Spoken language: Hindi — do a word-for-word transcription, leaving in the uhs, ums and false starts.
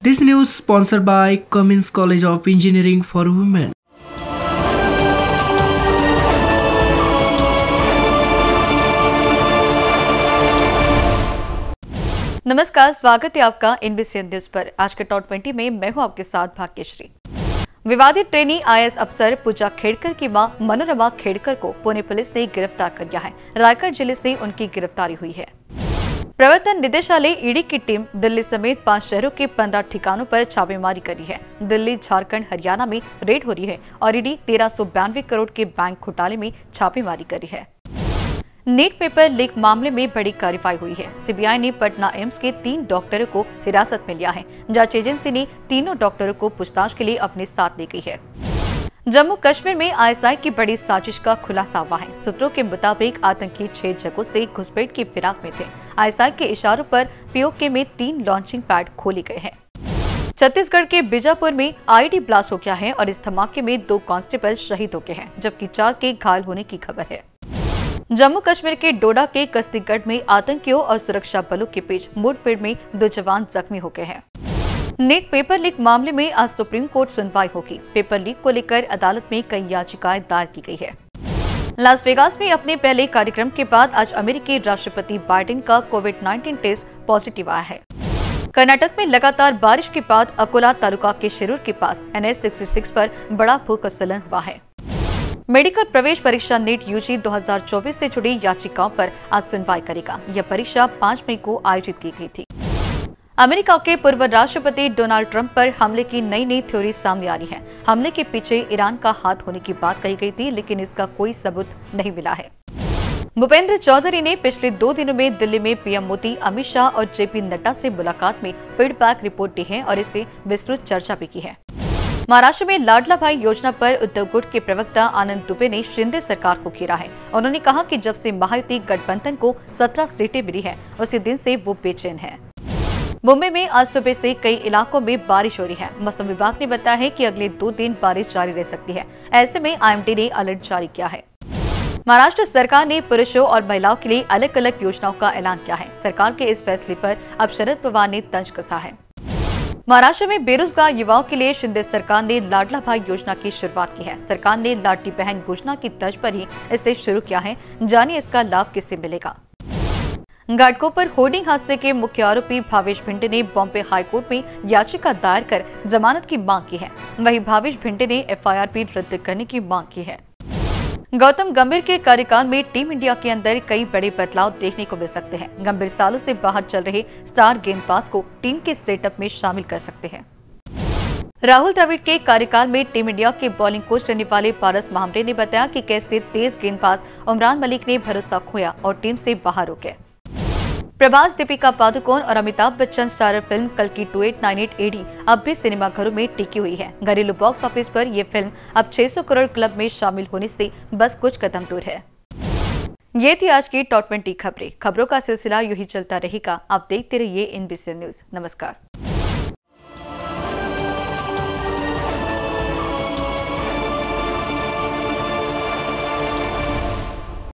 This news sponsored by Cummins College of Engineering for Women. नमस्कार, स्वागत है आपका एनबीसी न्यूज पर। आज के टॉप ट्वेंटी में मैं हूं आपके साथ भाग्यश्री। विवादित ट्रेनी आईएएस अफसर पूजा खेड़कर की मां मनोरमा खेड़कर को पुणे पुलिस ने गिरफ्तार कर लिया है। रायगढ़ जिले से उनकी गिरफ्तारी हुई है। प्रवर्तन निदेशालय ईडी की टीम दिल्ली समेत पांच शहरों के पंद्रह ठिकानों पर छापेमारी करी है। दिल्ली, झारखंड, हरियाणा में रेड हो रही है और ईडी तेरह सौ बयानवे करोड़ के बैंक घोटाले में छापेमारी करी है। नीट पेपर लीक मामले में बड़ी कार्रवाई हुई है। सीबीआई ने पटना एम्स के तीन डॉक्टरों को हिरासत में लिया है। जांच एजेंसी ने तीनों डॉक्टरों को पूछताछ के लिए अपने साथ ले गई है। जम्मू कश्मीर में आईएसआई की बड़ी साजिश का खुलासा हुआ है। सूत्रों के मुताबिक आतंकी छह जगहों से घुसपैठ की फिराक में थे। आईएसआई के इशारों पर पीओके में तीन लॉन्चिंग पैड खोले गए हैं। छत्तीसगढ़ के बीजापुर में आईडी ब्लास्ट हो गया है और इस धमाके में दो कांस्टेबल शहीद हो गए हैं, जबकि चार के घायल होने की खबर है। जम्मू कश्मीर के डोडा के कस्तीगढ़ में आतंकियों और सुरक्षा बलों के बीच मुठभेड़ में दो जवान जख्मी हो गए हैं। नीट पेपर लीक मामले में आज सुप्रीम कोर्ट सुनवाई होगी। पेपर लीक को लेकर अदालत में कई याचिकाएं दायर की गई है। लास वेगास में अपने पहले कार्यक्रम के बाद आज अमेरिकी राष्ट्रपति बाइडेन का कोविड नाइन्टीन टेस्ट पॉजिटिव आया है। कर्नाटक में लगातार बारिश के बाद अकोला तालुका के शिरूर के पास एन एच छियासठ पर बड़ा भूस्खलन हुआ है। मेडिकल प्रवेश परीक्षा नीट यूजी दो हज़ार चौबीस से जुड़ी याचिकाओं पर आज सुनवाई करेगा। यह परीक्षा पाँच मई को आयोजित की गई थी। अमेरिका के पूर्व राष्ट्रपति डोनाल्ड ट्रंप पर हमले की नई नई थ्योरी सामने आ रही है। हमले के पीछे ईरान का हाथ होने की बात कही गई थी, लेकिन इसका कोई सबूत नहीं मिला है। भूपेंद्र चौधरी ने पिछले दो दिनों में दिल्ली में पीएम मोदी, अमित शाह और जेपी नड्डा से मुलाकात में फीडबैक रिपोर्ट दी है और इसे विस्तृत चर्चा भी की है। महाराष्ट्र में लाडला भाई योजना पर उद्धव गुट के प्रवक्ता आनंद दुबे ने शिंदे सरकार को घेरा है। उन्होंने कहा कि जब से महायुति गठबंधन को सत्रह सीटें मिली है, उसी दिन से वो बेचैन है। मुंबई में आज सुबह से कई इलाकों में बारिश हो रही है। मौसम विभाग ने बताया है कि अगले दो दिन बारिश जारी रह सकती है। ऐसे में आईएमडी ने अलर्ट जारी किया है। महाराष्ट्र सरकार ने पुरुषों और महिलाओं के लिए अलग अलग योजनाओं का ऐलान किया है। सरकार के इस फैसले पर अब शरद पवार ने तंज कसा है। महाराष्ट्र में बेरोजगार युवाओं के लिए शिंदे सरकार ने लाडला भाई योजना की शुरुआत की है। सरकार ने लाडली बहन योजना की तर्ज पर ही इसे शुरू किया है। जानिए इसका लाभ किसे मिलेगा। घाटकोपर होर्डिंग हादसे के मुख्य आरोपी भावेश भिंडे ने बॉम्बे हाईकोर्ट में याचिका दायर कर जमानत की मांग की है। वहीं भावेश भिंडे ने एफआईआर भी रद्द करने की मांग की है। गौतम गंभीर के कार्यकाल में टीम इंडिया के अंदर कई बड़े बदलाव देखने को मिल सकते हैं। गंभीर सालों से बाहर चल रहे स्टार गेंदबाज को टीम के सेटअप में शामिल कर सकते हैं। राहुल द्रविड़ के कार्यकाल में टीम इंडिया के बॉलिंग कोच रहने वाले पारस महामरे ने बताया कि कैसे तेज गेंदबाज उमरान मलिक ने भरोसा खोया और टीम से बाहर हो गए। प्रभास, दीपिका पादुकोण और अमिताभ बच्चन स्टारर फिल्म कल की अट्ठाईस सौ अट्ठानवे एडी अब भी सिनेमाघरों में टिकी हुई है। घरेलू बॉक्स ऑफिस पर यह फिल्म अब छह सौ करोड़ क्लब में शामिल होने से बस कुछ कदम दूर है। ये थी आज की टॉप ट्वेंटी खबरें। खबरों का सिलसिला यूं ही चलता रहेगा। आप देखते रहिए एनबीसी न्यूज। नमस्कार।